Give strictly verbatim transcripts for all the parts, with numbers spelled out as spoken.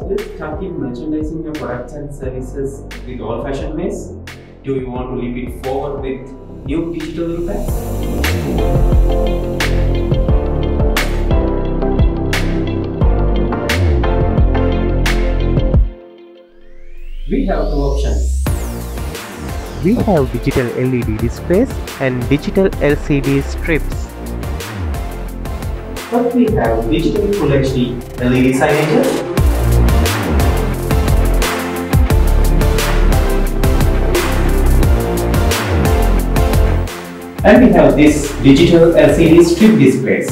still stuck in merchandising your products and services with old-fashioned ways? Do you want to leap it forward with new digital impact? We have two options. We have digital L E D displays and digital L C D strips. But we have digital Full H D L E D signages. And we have this digital L C D strip displays.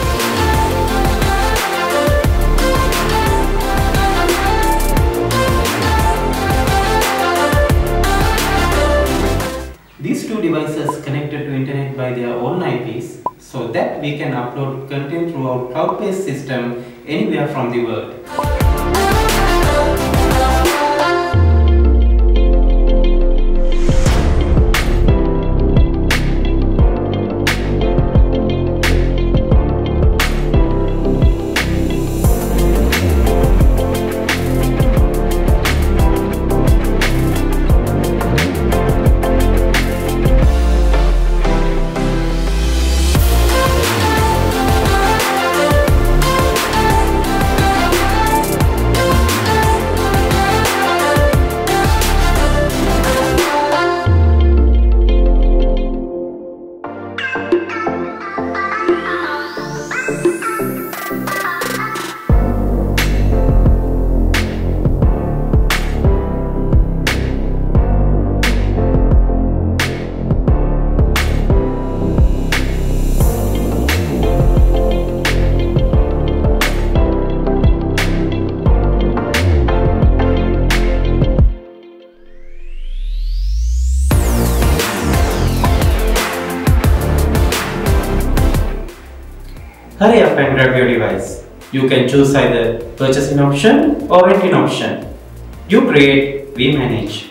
These two devices connected to internet by their own I Ps so that we can upload content through our cloud-based system anywhere from the world. Hurry up and grab your device. You can choose either purchasing option or renting option. You create, we manage.